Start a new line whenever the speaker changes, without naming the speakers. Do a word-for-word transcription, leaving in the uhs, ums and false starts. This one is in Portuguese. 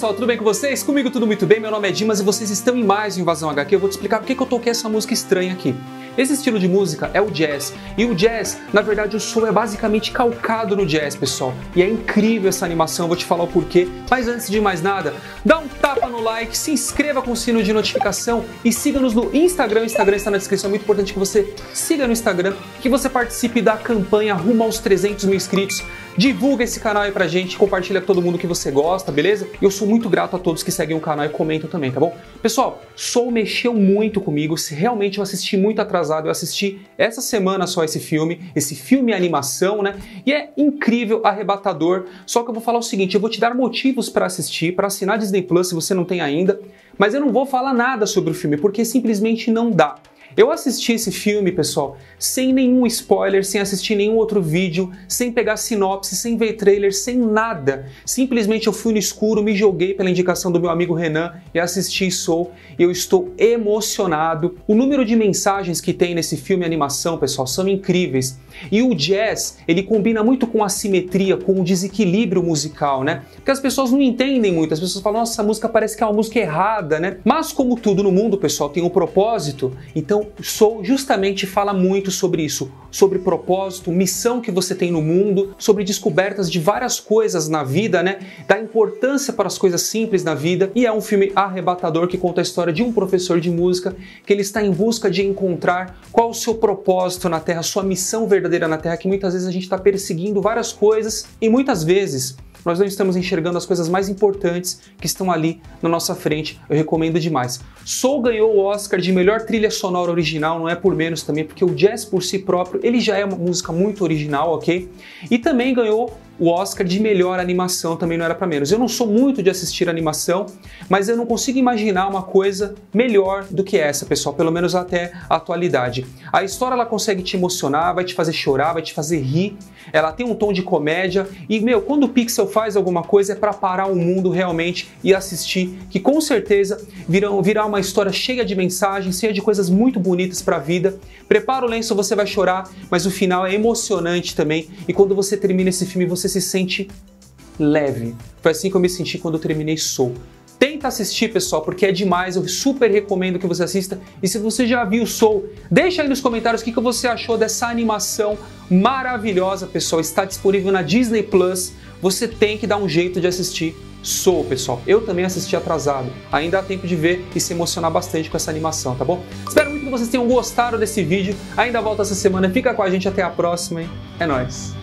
pessoal, tudo bem com vocês? Comigo tudo muito bem, meu nome é Dimas e vocês estão em mais um Invasão H Q. Eu vou te explicar por que eu toquei essa música estranha aqui. Esse estilo de música é o jazz, e o jazz, na verdade, o som é basicamente calcado no jazz, pessoal. E é incrível essa animação, eu vou te falar o porquê. Mas antes de mais nada, dá um tapa no like, se inscreva com o sino de notificação e siga-nos no Instagram. O Instagram está na descrição, é muito importante que você siga no Instagram, que você participe da campanha rumo aos trezentos mil inscritos. Divulga esse canal aí pra gente, compartilha com todo mundo que você gosta, beleza? Eu sou muito grato a todos que seguem o canal e comentam também, tá bom? Pessoal, Soul mexeu muito comigo, se realmente eu assisti muito atrasado, eu assisti essa semana só esse filme, esse filme animação, né? E é incrível, arrebatador, só que eu vou falar o seguinte, eu vou te dar motivos para assistir, para assinar Disney Plus se você não tem ainda, mas eu não vou falar nada sobre o filme, porque simplesmente não dá. Eu assisti esse filme, pessoal, sem nenhum spoiler, sem assistir nenhum outro vídeo, sem pegar sinopse, sem ver trailer, sem nada. Simplesmente eu fui no escuro, me joguei pela indicação do meu amigo Renan e assisti Soul, e eu estou emocionado. O número de mensagens que tem nesse filme e animação, pessoal, são incríveis. E o jazz, ele combina muito com a simetria, com o desequilíbrio musical, né? Porque as pessoas não entendem muito, as pessoas falam, nossa, essa música parece que é uma música errada, né? Mas como tudo no mundo, pessoal, tem um propósito, então Soul justamente fala muito sobre isso, sobre propósito, missão que você tem no mundo, sobre descobertas de várias coisas na vida, né? Da importância para as coisas simples na vida, e é um filme arrebatador que conta a história de um professor de música que ele está em busca de encontrar qual o seu propósito na Terra, sua missão verdadeira na Terra, que muitas vezes a gente está perseguindo várias coisas e muitas vezes nós não estamos enxergando as coisas mais importantes que estão ali na nossa frente. Eu recomendo demais. Soul ganhou o Oscar de melhor trilha sonora original, não é por menos também, porque o jazz por si próprio, ele já é uma música muito original, ok? E também ganhou o Oscar de melhor animação, também não era para menos. Eu não sou muito de assistir animação, mas eu não consigo imaginar uma coisa melhor do que essa, pessoal, pelo menos até a atualidade. A história, ela consegue te emocionar, vai te fazer chorar, vai te fazer rir, ela tem um tom de comédia, e, meu, quando o Pixar faz alguma coisa é para parar o mundo realmente e assistir, que com certeza virão, virá uma história cheia de mensagens, cheia de coisas muito bonitas para a vida. Prepara o lenço, você vai chorar, mas o final é emocionante também, e quando você termina esse filme, você se sente leve. Foi assim que eu me senti quando eu terminei Soul. Tenta assistir, pessoal, porque é demais, eu super recomendo que você assista. E se você já viu Soul, deixa aí nos comentários o que você achou dessa animação maravilhosa, pessoal. Está disponível na Disney Plus, você tem que dar um jeito de assistir Soul, pessoal. Eu também assisti atrasado, ainda há tempo de ver e se emocionar bastante com essa animação, tá bom? Espero muito que vocês tenham gostado desse vídeo, ainda volto essa semana, fica com a gente até a próxima, hein? É nóis!